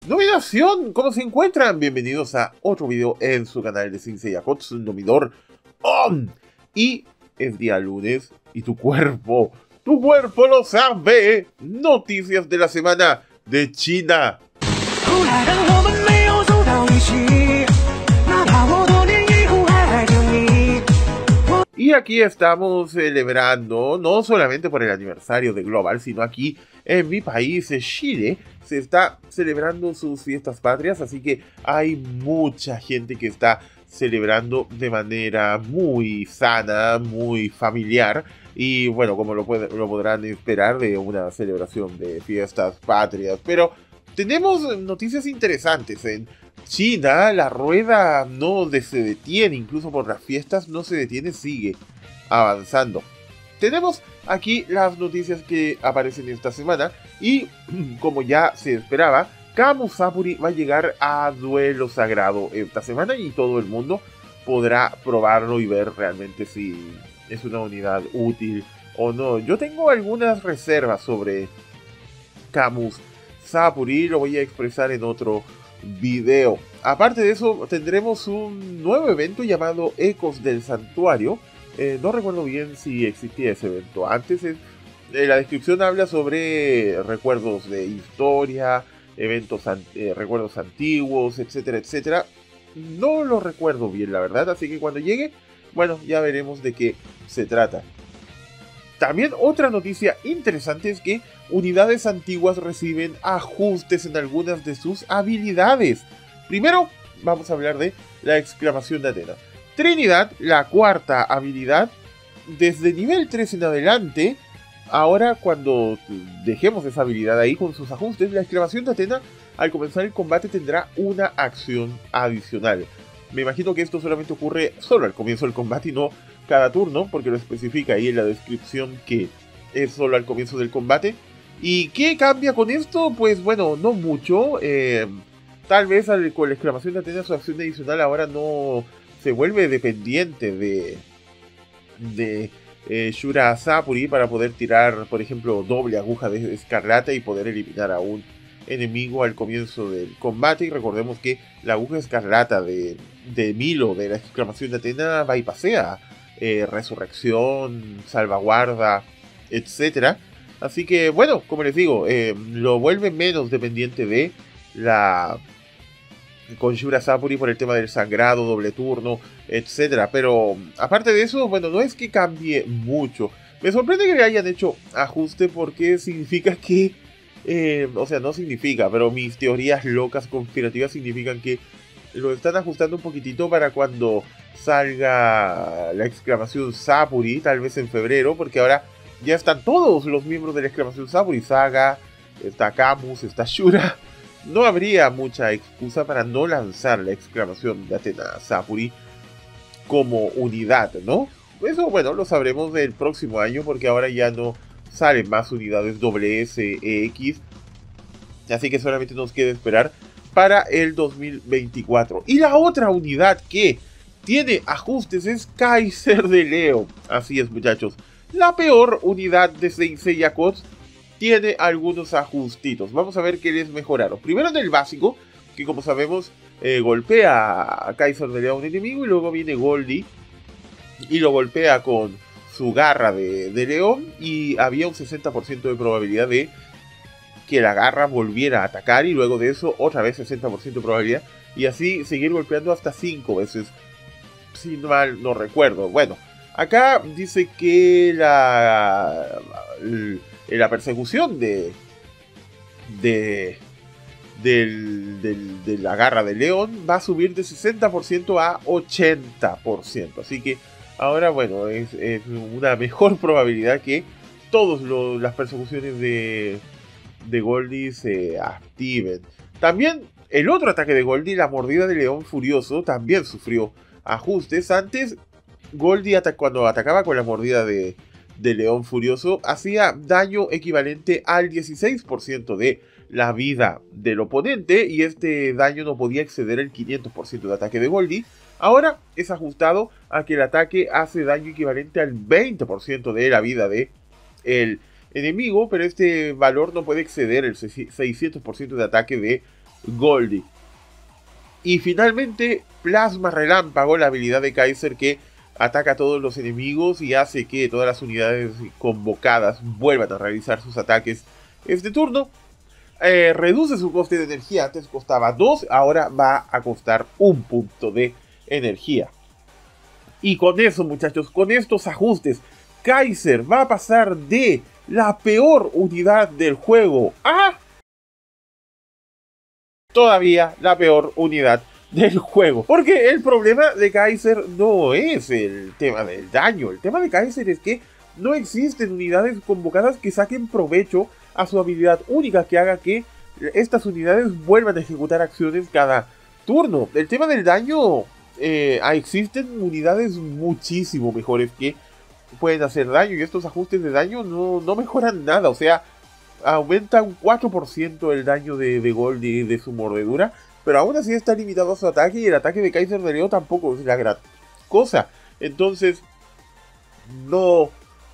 Nominación, ¿cómo se encuentran? Bienvenidos a otro video en su canal de Saint Seiya Kotsu Nomidor On. Y es día lunes y tu cuerpo lo sabe. Noticias de la semana de China. Y aquí estamos celebrando, no solamente por el aniversario de Global, sino aquí en mi país, Chile, se está celebrando sus fiestas patrias, así que hay mucha gente que está celebrando de manera muy sana, muy familiar, y bueno, como lo podrán esperar de una celebración de fiestas patrias. Pero tenemos noticias interesantes. En China la rueda no se detiene, incluso por las fiestas no se detiene, sigue avanzando. Tenemos aquí las noticias que aparecen esta semana y, como ya se esperaba, Camus Sapuri va a llegar a Duelo Sagrado esta semana y todo el mundo podrá probarlo y ver realmente si es una unidad útil o no. Yo tengo algunas reservas sobre Camus Sapuri, lo voy a expresar en otro video. Aparte de eso, tendremos un nuevo evento llamado Ecos del Santuario. No recuerdo bien si existía ese evento antes. La descripción habla sobre recuerdos de historia, recuerdos antiguos, etcétera, etcétera. No lo recuerdo bien, la verdad, así que cuando llegue, bueno, ya veremos de qué se trata. También otra noticia interesante es que unidades antiguas reciben ajustes en algunas de sus habilidades. Primero, vamos a hablar de la exclamación de Athena. Trinidad, la cuarta habilidad, desde nivel 3 en adelante, ahora cuando dejemos esa habilidad ahí con sus ajustes, la exclamación de Athena al comenzar el combate tendrá una acción adicional. Me imagino que esto solamente ocurre solo al comienzo del combate y no cada turno, porque lo especifica ahí en la descripción que es solo al comienzo del combate. ¿Y qué cambia con esto? Pues bueno, no mucho. Tal vez con la exclamación de Athena su acción adicional ahora no se vuelve dependiente de Shura Sapuri para poder tirar, por ejemplo, doble aguja de escarlata y poder eliminar a un enemigo al comienzo del combate. Y recordemos que la aguja escarlata de Milo, de la exclamación de Athena, bypassea resurrección, salvaguarda, etcétera. Así que bueno, como les digo, lo vuelve menos dependiente de la con Shura Sapuri por el tema del sangrado, doble turno, etcétera. Pero aparte de eso, bueno, no es que cambie mucho. Me sorprende que le hayan hecho ajuste porque significa que o sea, no significa, pero mis teorías locas conspirativas significan que lo están ajustando un poquitito para cuando salga la exclamación Sapuri, tal vez en febrero, porque ahora ya están todos los miembros de la exclamación Sapuri. Saga, está Camus, está Shura. No habría mucha excusa para no lanzar la exclamación de Athena Sapuri como unidad, ¿no? Eso, bueno, lo sabremos del próximo año, porque ahora ya no salen más unidades WSEX. Así que solamente nos queda esperar para el 2024. Y la otra unidad que tiene ajustes es Kaiser de Leo. Así es, muchachos. La peor unidad de Saint Seiya Kotsu tiene algunos ajustitos. Vamos a ver qué les mejoraron. Primero en el básico, que como sabemos golpea a Kaiser de Leo a un enemigo, y luego viene Goldie y lo golpea con su garra de león, y había un 60% de probabilidad de que la garra volviera a atacar, y luego de eso otra vez 60% de probabilidad, y así seguir golpeando hasta 5 veces, si mal no recuerdo. Bueno, acá dice que la persecución de la garra de león va a subir de 60% a 80%, así que ahora, bueno, es una mejor probabilidad que todas las persecuciones de Goldie se activen. También el otro ataque de Goldie, la mordida de león furioso, también sufrió ajustes. Antes, Goldie cuando atacaba con la mordida de león furioso, hacía daño equivalente al 16% de la vida del oponente, y este daño no podía exceder el 500% de ataque de Goldie. Ahora es ajustado a que el ataque hace daño equivalente al 20% de la vida de el enemigo, pero este valor no puede exceder el 600% de ataque de Goldie. Y finalmente, Plasma Relámpago, la habilidad de Kai'Sa que ataca a todos los enemigos y hace que todas las unidades convocadas vuelvan a realizar sus ataques este turno. Reduce su coste de energía, antes costaba 2, ahora va a costar 1 punto de energía. Y con eso, muchachos, con estos ajustes, Kai'Sa va a pasar de la peor unidad del juego a todavía la peor unidad del juego. Porque el problema de Kai'Sa no es el tema del daño. El tema de Kai'Sa es que no existen unidades convocadas que saquen provecho a su habilidad única que haga que estas unidades vuelvan a ejecutar acciones cada turno. El tema del daño, existen unidades muchísimo mejores que pueden hacer daño y estos ajustes de daño no mejoran nada. O sea, aumenta un 4% el daño de Goldie de su mordedura, pero aún así está limitado a su ataque y el ataque de Kai'Sa de Leo tampoco es la gran cosa. Entonces, no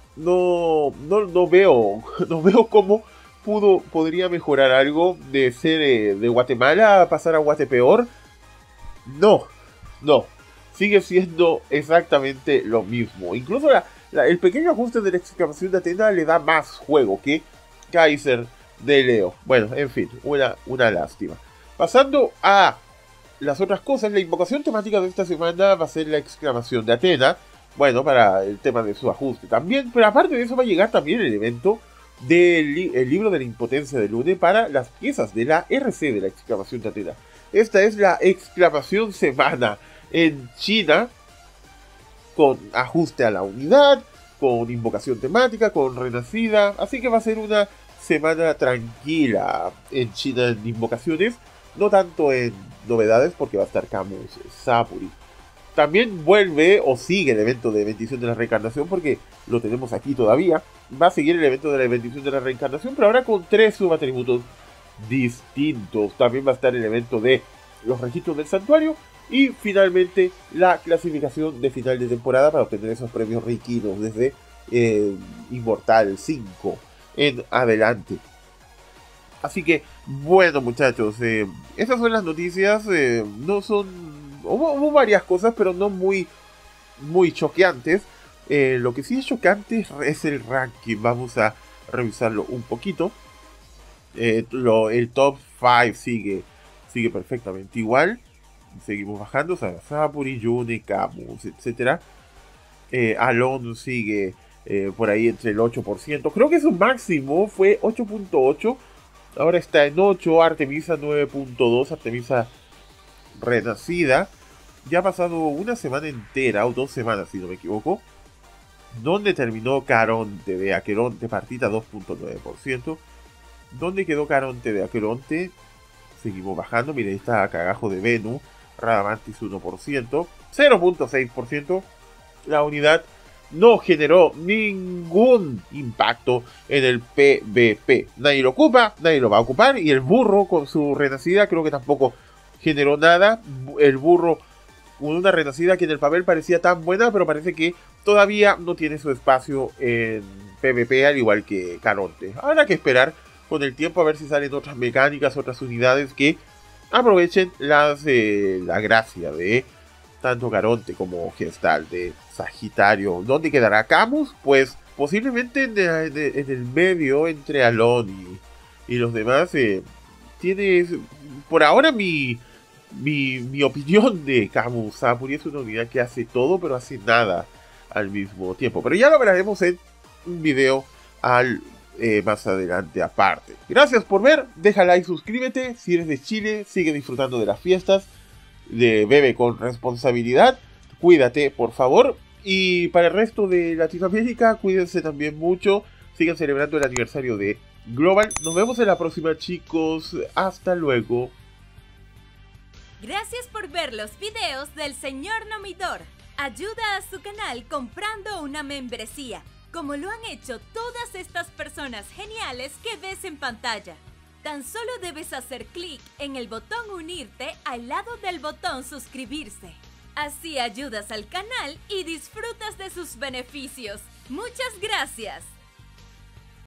veo cómo podría mejorar algo de ser de Guatemala a pasar a Guatepeor. No, sigue siendo exactamente lo mismo. Incluso el pequeño ajuste de la exclamación de Athena le da más juego que Kai'Sa de Leo. Bueno, en fin, una lástima. Pasando a las otras cosas, la invocación temática de esta semana va a ser la exclamación de Athena. Bueno, para el tema de su ajuste también, pero aparte de eso va a llegar también el evento del libro de la impotencia de Lune para las piezas de la RC de la exclamación de Athena. Esta es la exclamación semana en China, con ajuste a la unidad, con invocación temática, con renacida, así que va a ser una semana tranquila en China en invocaciones, no tanto en novedades porque va a estar Camus Sapuri. También vuelve o sigue el evento de bendición de la reencarnación porque lo tenemos aquí todavía. Va a seguir el evento de la bendición de la reencarnación, pero ahora con 3 subatributos distintos. También va a estar el evento de los registros del santuario y finalmente la clasificación de final de temporada para obtener esos premios riquinos desde Inmortal 5 en adelante. Así que, bueno, muchachos, esas son las noticias. No son... Hubo varias cosas, pero no muy choqueantes. Lo que sí es chocante es el ranking. Vamos a revisarlo un poquito. El top 5 sigue perfectamente igual. Seguimos bajando. Sapuri, Yune, Camus, etc. Alon sigue por ahí entre el 8%. Creo que su máximo fue 8.8. Ahora está en 8. Artemisa 9.2. Artemisa renacida. Ya ha pasado una semana entera, o 2 semanas si no me equivoco, donde terminó Caronte de Aqueronte, partida 2.9%. ¿Dónde quedó Caronte de Aqueronte? Seguimos bajando, miren, está Cagajo de Venu, Radamantis 1%, 0.6%. La unidad no generó ningún impacto en el PvP. Nadie lo ocupa, nadie lo va a ocupar, y el burro con su renacida creo que tampoco generó nada. El burro con una renacida que en el papel parecía tan buena, pero parece que todavía no tiene su espacio en PvP, al igual que Caronte. Habrá que esperar con el tiempo a ver si salen otras mecánicas, otras unidades que aprovechen la gracia de tanto Caronte como Gestal de Sagitario. ¿Dónde quedará Camus? Pues posiblemente en el medio entre Alon y los demás. Tiene por ahora mi opinión de Camus Sapuri es una unidad que hace todo pero hace nada al mismo tiempo. Pero ya lo veremos en un video más adelante aparte. Gracias por ver, deja like, suscríbete. Si eres de Chile, sigue disfrutando de las fiestas. Bebe con responsabilidad. Cuídate, por favor. Y para el resto de Latinoamérica, cuídense también mucho. Sigan celebrando el aniversario de Global. Nos vemos en la próxima, chicos. Hasta luego. Gracias por ver los videos del señor Nomidor. Ayuda a su canal comprando una membresía, como lo han hecho todas estas personas geniales que ves en pantalla. Tan solo debes hacer clic en el botón unirte al lado del botón suscribirse. Así ayudas al canal y disfrutas de sus beneficios. ¡Muchas gracias!